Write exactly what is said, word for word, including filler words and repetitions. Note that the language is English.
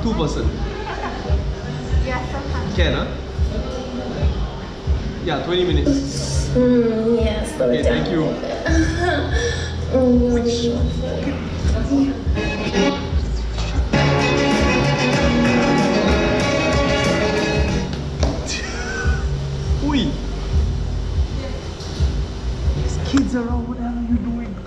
two person. Yeah, so hungry. Can, huh? Yeah, twenty minutes. Mm, yes. Okay, thank you. Mm. Oi! There's kids around, what the hell are you doing?